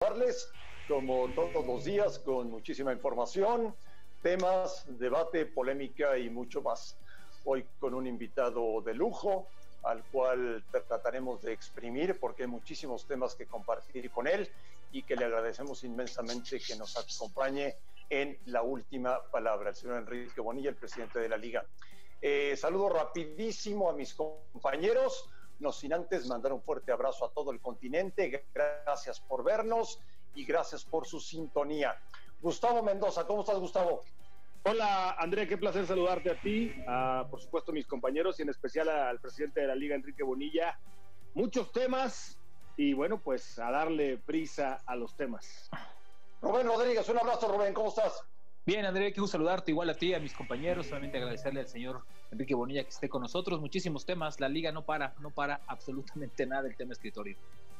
saludarles como todos los días con muchísima información, temas, debate, polémica y mucho más. Hoy con un invitado de lujo al cual trataremos de exprimir porque hay muchísimos temas que compartir con él y que le agradecemos inmensamente que nos acompañe en la última palabra, el señor Enrique Bonilla, el presidente de la Liga. Saludo rapidísimo a mis compañeros, no sin antes mandar un fuerte abrazo a todo el continente. Gracias por vernos y gracias por su sintonía. Gustavo Mendoza, ¿cómo estás, Gustavo? Hola, André, qué placer saludarte a ti, por supuesto a mis compañeros y en especial al presidente de la Liga, Enrique Bonilla. Muchos temas y bueno, pues a darle prisa a los temas. Rubén Rodríguez, un abrazo, Rubén, ¿cómo estás? Bien, André, qué gusto saludarte, igual a ti, a mis compañeros, solamente agradecerle al señor Enrique Bonilla que esté con nosotros. Muchísimos temas, la Liga no para absolutamente nada el tema escritorio.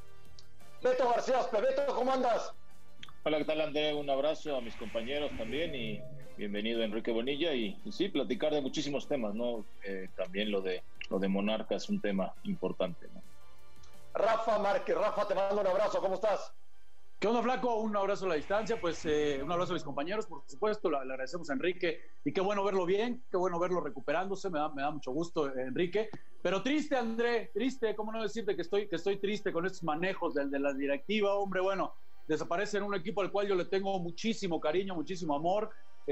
Beto García, Beto, ¿cómo andas? Hola, ¿qué tal, André? Un abrazo a mis compañeros también y bienvenido Enrique Bonilla y sí, platicar de muchísimos temas, ¿no? También lo de Monarca es un tema importante, ¿no? Rafa Márquez, Rafa, te mando un abrazo, ¿cómo estás? ¿Qué onda, Flaco? Un abrazo a la distancia, pues un abrazo a mis compañeros, por supuesto, le agradecemos a Enrique y qué bueno verlo bien, qué bueno verlo recuperándose, me da mucho gusto, Enrique, pero triste, André, triste, ¿cómo no decirte que estoy triste con estos manejos de la directiva, hombre? Bueno, desaparece en un equipo al cual yo le tengo muchísimo cariño, muchísimo amor,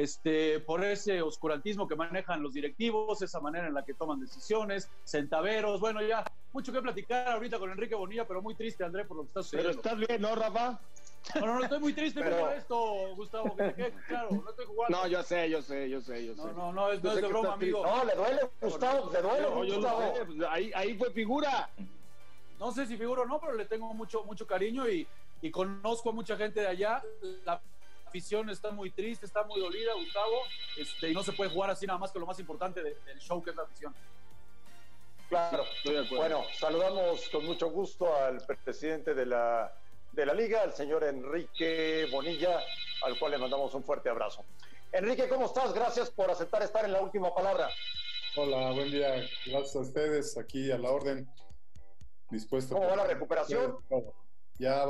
por ese oscurantismo que manejan los directivos, esa manera en la que toman decisiones, centaveros, bueno, ya mucho que platicar ahorita con Enrique Bonilla, pero muy triste, André, por lo que está sucediendo. Pero estás bien, ¿no, Rafa? No, estoy muy triste por esto, Gustavo, que quede claro, no estoy jugando. No, yo sé. No es de broma, amigo. No, le duele, Gustavo, le duele, Gustavo. Yo lo sé, ahí fue figura. No sé si figuro o no, pero le tengo mucho cariño y conozco a mucha gente de allá. La afición está muy triste, está muy dolida, Gustavo, y no se puede jugar así nada más que lo más importante del show que es la afición. Claro, estoy de acuerdo. Bueno, saludamos con mucho gusto al presidente de la Liga, al señor Enrique Bonilla, al cual le mandamos un fuerte abrazo. Enrique, ¿cómo estás? Gracias por aceptar estar en la última palabra. Hola, buen día. Gracias a ustedes, aquí a la orden. Dispuesto. ¿Cómo va la recuperación? Ya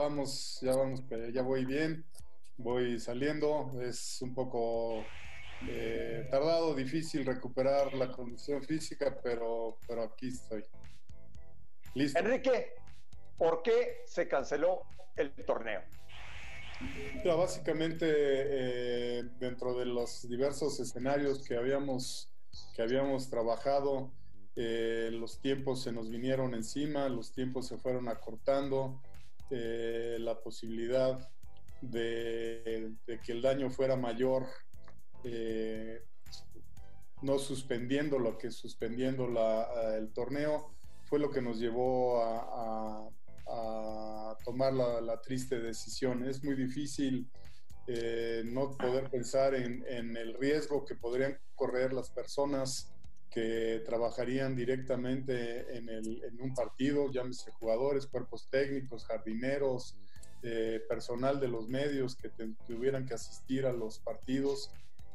voy bien, voy saliendo. Es un poco tardado, difícil recuperar la condición física, pero aquí estoy. Listo. Enrique, ¿por qué se canceló el torneo? Mira, básicamente, dentro de los diversos escenarios que habíamos trabajado, los tiempos se nos vinieron encima, los tiempos se fueron acortando, la posibilidad de que el daño fuera mayor, no suspendiendo lo que suspendiendo el torneo, fue lo que nos llevó a tomar la triste decisión. Es muy difícil no poder pensar en el riesgo que podrían correr las personas que trabajarían directamente en un partido, llámese jugadores, cuerpos técnicos, jardineros, personal de los medios que tuvieran que asistir a los partidos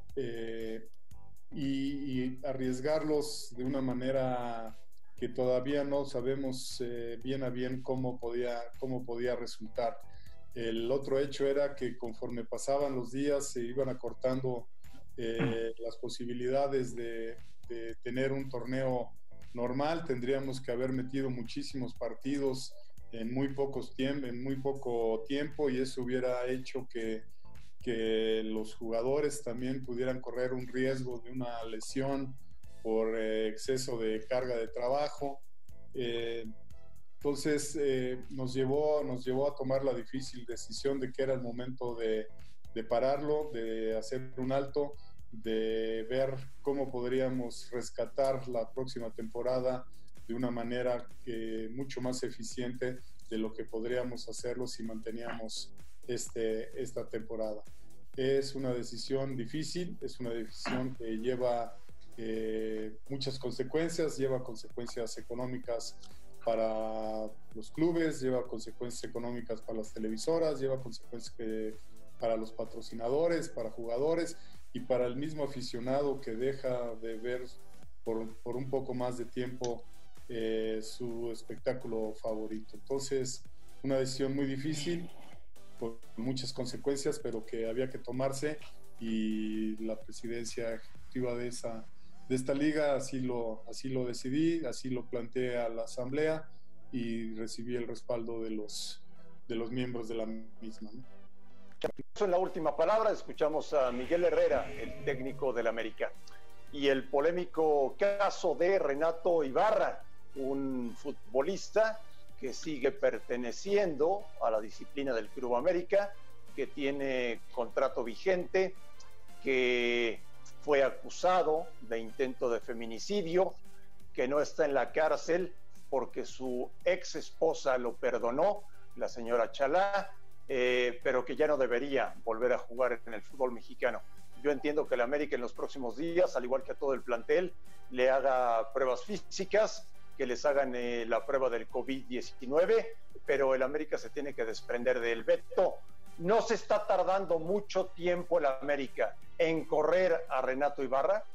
y arriesgarlos de una manera que todavía no sabemos bien a bien cómo podía resultar. El otro hecho era que conforme pasaban los días se iban acortando las posibilidades de tener un torneo normal. Tendríamos que haber metido muchísimos partidos en muy poco tiempo y eso hubiera hecho que los jugadores también pudieran correr un riesgo de una lesión por exceso de carga de trabajo. Entonces nos llevó a tomar la difícil decisión de que era el momento de pararlo, de hacer un alto, de ver cómo podríamos rescatar la próxima temporada de una manera mucho más eficiente de lo que podríamos hacerlo si manteníamos esta temporada. Es una decisión difícil, es una decisión que lleva muchas consecuencias, lleva consecuencias económicas para los clubes, lleva consecuencias económicas para las televisoras, lleva consecuencias para los patrocinadores, para jugadores y para el mismo aficionado que deja de ver por un poco más de tiempo su espectáculo favorito. Entonces, una decisión muy difícil, por muchas consecuencias, pero que había que tomarse, y la presidencia ejecutiva de esta liga así lo decidí, así lo planteé a la asamblea y recibí el respaldo de los miembros de la misma, ¿no? En la última palabra escuchamos a Miguel Herrera, el técnico del América, y el polémico caso de Renato Ibarra, un futbolista que sigue perteneciendo a la disciplina del Club América, que tiene contrato vigente, que fue acusado de intento de feminicidio, que no está en la cárcel porque su ex esposa lo perdonó, la señora Chalá, pero que ya no debería volver a jugar en el fútbol mexicano. Yo entiendo que el América en los próximos días, al igual que a todo el plantel, le haga pruebas físicas, que les hagan la prueba del COVID-19, pero el América se tiene que desprender del veto. No se está tardando mucho tiempo el América en correr a Renato Ibarra.